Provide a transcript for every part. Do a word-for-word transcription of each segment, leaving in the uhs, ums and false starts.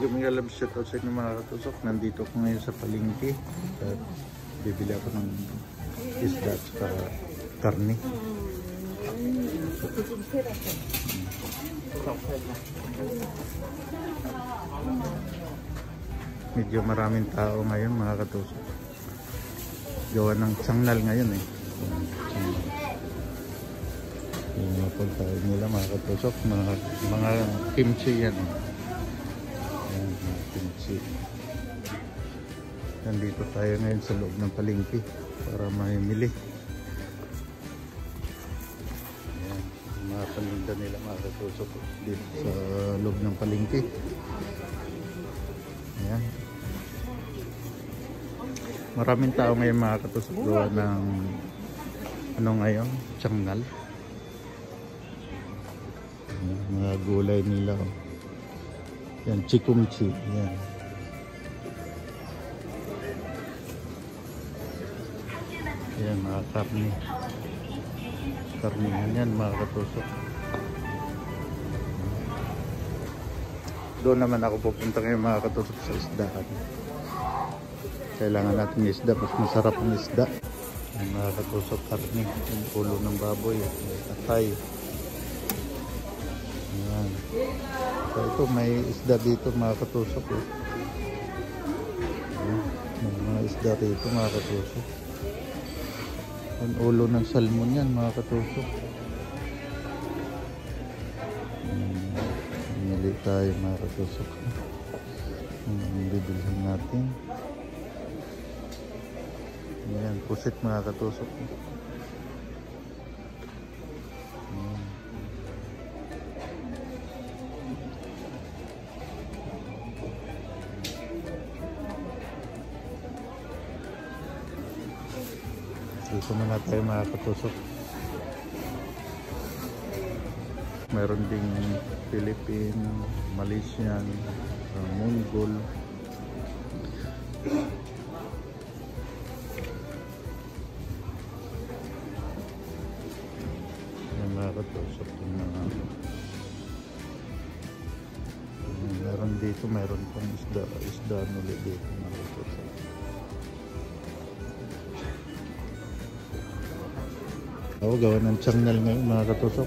Mega mega love shout out sa inyo mga katusok. Nandito ko ngayon sa palengke at bibili ako ng isda at saka karne. Medyo maraming tao ngayon mga katusok. Gawa ng Tiangnal ngayon eh. Yung mga pagkain nila mga katusok, mga, mga kimchi yan eh. Yan, mga kimchi. Nandito tayo ngayon sa loob ng palengke para mamimili. Yan, mga paninda nila mga katusok dito sa loob ng palengke. Yan. Maraming tao ngayon mga katusok gawa ng ano ngayon, Tiangnal. Mga gulay nila. Yan, chikumchi. Yan. Yan, mga karne. Karnihan yan, mga katusok. Doon naman ako pupunta ngayon mga katusok sa isdaan. Kailangan natin isda, mas masarap ang isda. Yan, mga katusok, karne. Yung ulo ng baboy. Atay. Yan. So ito may isda dito mga katusok eh. Yan. May mga isda dito mga katusok. Yung ulo ng salmon yan mga katusok. Pumili tayo mga katusok. Ang bibilhin natin. Yan, pusit mga katusok. Yan. Dito muna tayo mga katusok. Meron ding Philippine, Malaysian, uh, Mongol. Yan mga katusok. Mga... Meron dito, meron pang isda, isda ulit dito mga katusok. Oo, gawa ng Tiangnal ngayon mga katusok.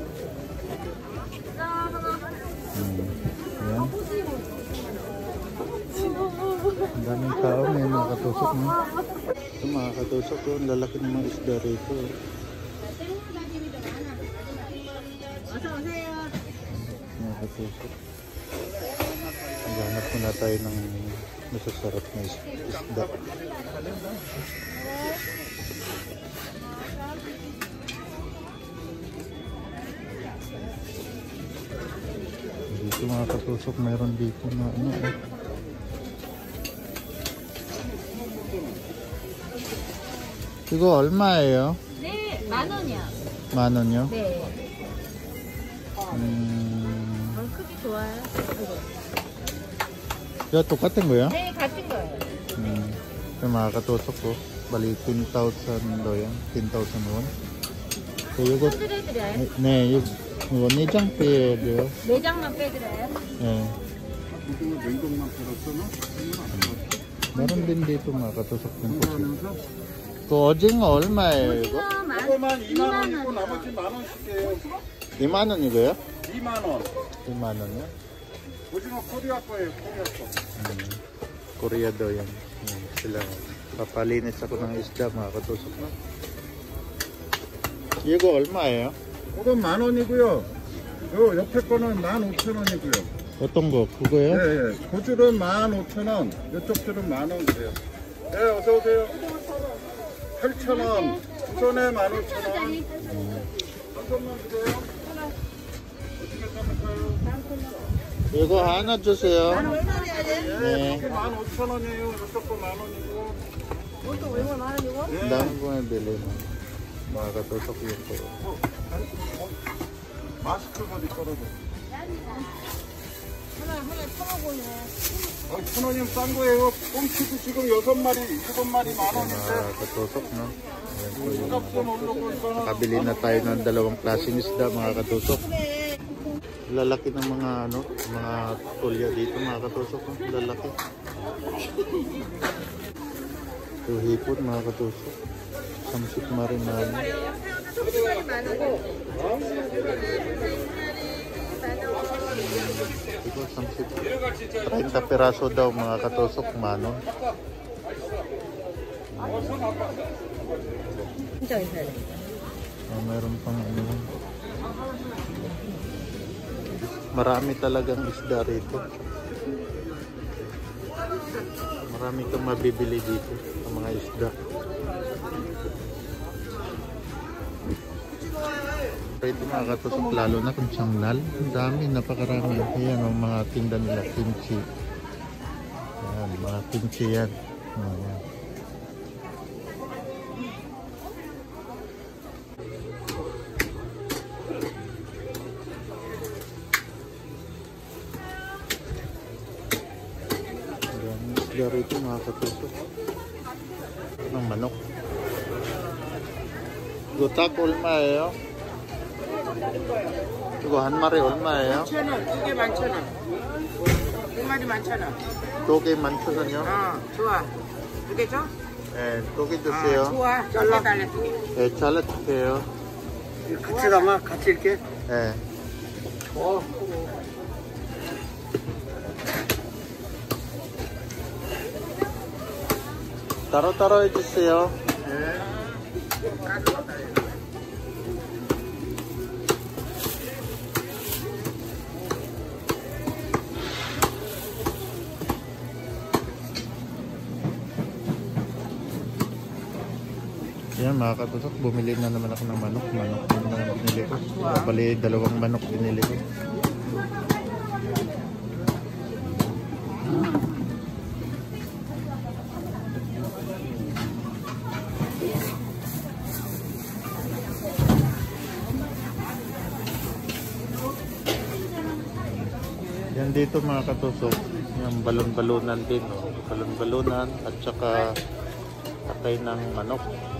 Hmm. Ayan. Ang daming tao ngayon mga katusok. No? Ito mga katusok, oh, ang lalaki ng mga isda rito. Mga katusok. Maghanap muna tayo ng masasarap na isda. Dito mga katusok, mayroon dito na ano eh. 이거 얼마예요? 네, 만 원이요. 만 원이요? 네. 음... 어, 크기 좋아요. 이거 똑같은 거야? 네, 같은 거예요. 음, 그 mga katusok ko, bali ten thousand daw yan, ten thousand won. So, 이거, 손질해드려요? 네, 이거, 이거 내장 빼야 돼요. 내장만 빼드려요? 네. meron din dito mga katusok din po. 그 오징어 얼마예요 이거? 오징어만 이만 원. 나머지 만 원씩이에요. 이만 원이고요? 이만 원. 이만 원이요? 오징어 코리아 거예요, 코리아 거. Hmm. Korea daw yan. Hmm. Sila. Papalinis ako ng isda mga katusok na. 이거 얼마예요? 이건 만 원이고요. 요 옆에 거는 만 오천 원이고요. 어떤 거? 그거요? 예, 예. 고줄은 만 오천 원, 이쪽 줄은 만 원 그래요. 네, 어서 오세요. 팔천 원, 두 손에 만 오천 원. 한 손만 주세요. 어떻게 잡을까요? 이거 하나 주세요. 네. 이렇게 만 오천 원이에요. 이쪽 거 만 원이고. 이것도 얼마 만 원이고? 네. Dami ko yung bili mo. Mga katusok yun po. 마스크가 떨어져. 하나, 하나 천오고네. 어, 천 원이면 싼 거예요. 꽁치도 지금 여섯 마리, 일곱 마리 만 Mga 원인데. katusok, no? Ayan po yung 값은 오르고 이거는. nakabili na tayo ng dalawang klaseng isda mga katusok. Lalaki ng mga ano, mga tulya dito mga katusok. Oh. Lalaki. Ito hipon mga katusok. Samsik marinado. Ito samsik. thirty piraso daw mga katusok manon. Oh, meron pang ano. Marami talagang isda rito. Marami kang mabibili dito sa mga isda. Ito mga katusok, lalo na kung sanglal. Ang dami, napakarami. Ayan ang mga tinda nila, kimchi. Ayan, mga kimchi yan. Ayan. Isda rito mga katusok. Ng manok. Gotak 얼마예요? 이거 한 마리 얼마예요? 천 원, 두 개 만천 원. 두 마리 만천 원. 두 개 만천 원이요? 어, 좋아. 두 개 줘? 네, 두 개 주세요. 어, 좋아. 잘라 달래 두 개. 네, 잘라주세요. 같이 담아, 같이 이렇게. 네. 어. 따로따로 해주세요. 네. Yan mga katusok, bumili na naman ako ng manok. Manok din na binili ko. Bali, dalawang manok binili ko. Yan dito mga katusok, yung balon-balunan din. Oh. Balon-balunan at saka atay ng manok.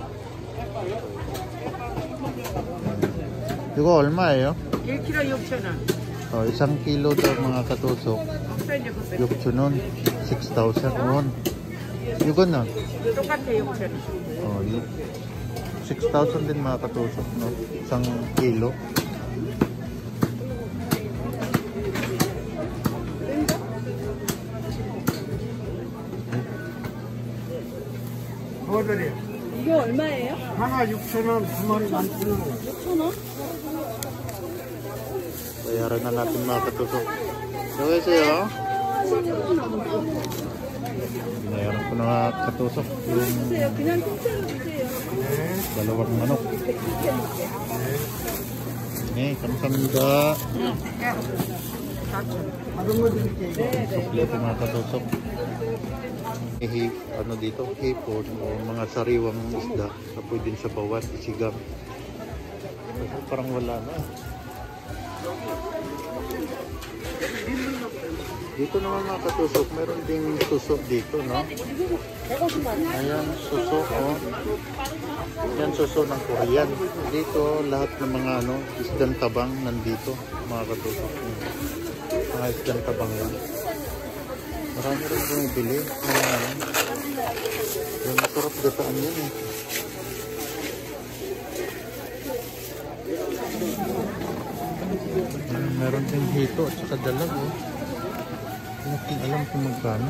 이거 얼마예요? 일 킬로그램 육천 원. 어, isang kilo daw mga katusok. 육천 원, six thousand won. 이거는 똑같아 육천 원. 어, six thousand din mga katusok, no? Isang kilo. 뭐들이? 이거 얼마예요? 하나 육천 원, 두 마리 만천 원. 육천 원? Bayaran na natin mga katusok. Gawin Binayaran ko na mga katusok. Yung 그냥 통째로 주세요. dalawang manok. 네, 감사합니다. 다른 거 드릴게요. Kompleto mga katusok. Hip, ano dito, hipon o mga sariwang isda na pwedeng sabawan, isigam. Kasi parang wala na. Dito naman mga katusok, meron ding suso dito, no? Ayan, suso, oh. Yan suso ng Korean. Dito, lahat ng mga ano, isdang tabang nandito, mga katusok. Mga isdang tabang yan. Marami rin bumibili. Ayan. Yung masarap gataan yan eh. Hmm, meron din hito at saka dalag oh. Hindi natin alam kung magkano.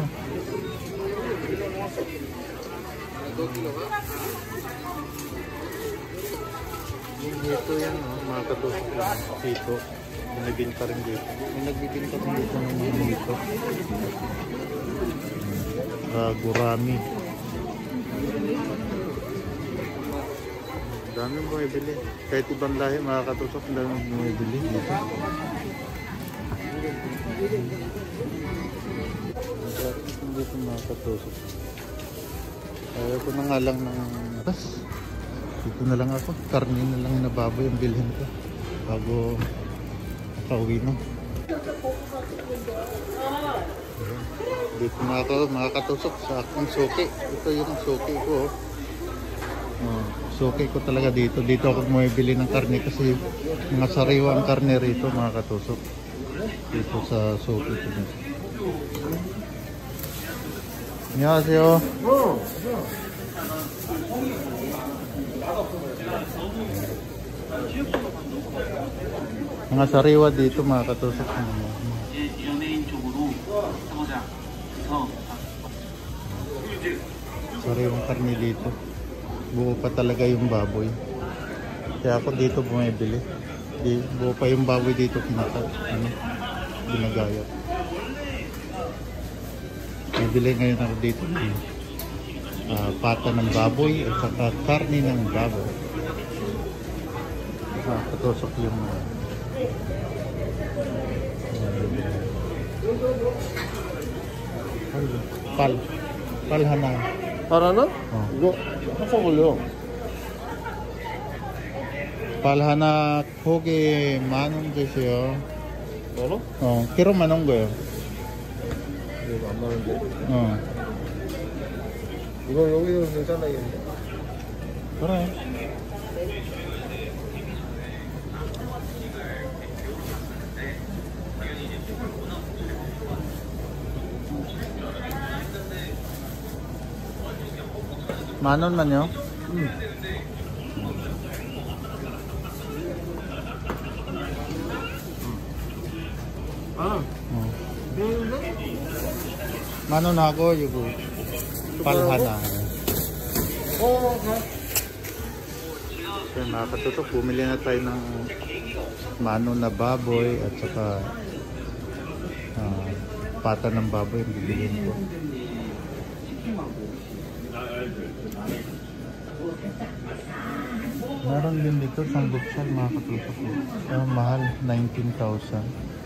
Yung hito yan oh, mga katusok yan. Hito. Nagbibinta rin dito. May nagbibinta rin dito ng mga hito. Uh, gurami. Daming bumibili. Kahit ibang lahi mga katusok, daming bumibili dito. Dito mga katusok. Ayaw ko na nga lang ng tas. Dito na lang ako. Karne na lang na baboy ang bilhin ko. Bago makauwi na. Dito na ako mga katusok sa aking suki. Ito yung suki ko. Oh, suki ko talaga dito. Dito ako bumibili ng karne kasi mga sariwa ang karne rito mga katusok. dito sa Sophie ko. 안녕하세요. mga sariwa dito mga katusok. 연예인 쪽으로 하고자 해서 Sariwang karne dito. Buo pa talaga yung baboy. Kaya ako dito bumibili. Di, buo pa yung baboy dito kinata. Ano? Ginagayat. Bibili ngayon ako dito ng uh, pata ng baboy at saka karne ng baboy. Ah, katusok yung uh, pal. Palhana. 하나는? 어. 이거 한참 걸려. 팔 하나 고기 만원 주세요. 만 원? 어, 키로 만원 거예요. 이거 안 나는데. 어, 이거 여기는 괜찮아야겠네. 그래. 만 원만요? 응. 아, 어. 매운데? 만 원하고 이거 팔 하나. 어, 가. So, mga katutok, bumili na tayo ng mano na baboy at saka ah, pata ng baboy yung bibilin ko. Meron din dito sambuksal mga katutok. Ah, mahal, nineteen thousand.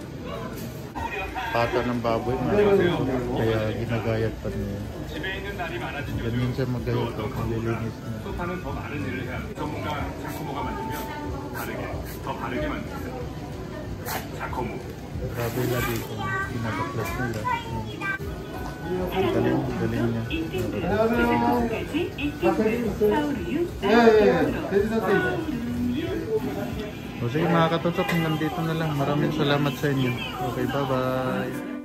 Pata ng baboy mga katutok. Kaya ginagayat pa niya. Ganyan siya magayat o malilinis niya. 소파는 더 많은 일을 해야 합니다. 전문가 자코모가 만들면 다르게, 더 바르게 만듭니다. 자코모. Grabe na dito. Ginagaplas nila. Galing, galing niya. 예, 예, 예. 돼지사태 있어. O sige mga katutok, hanggang dito na lang. Maraming salamat sa inyo. Okay, bye-bye.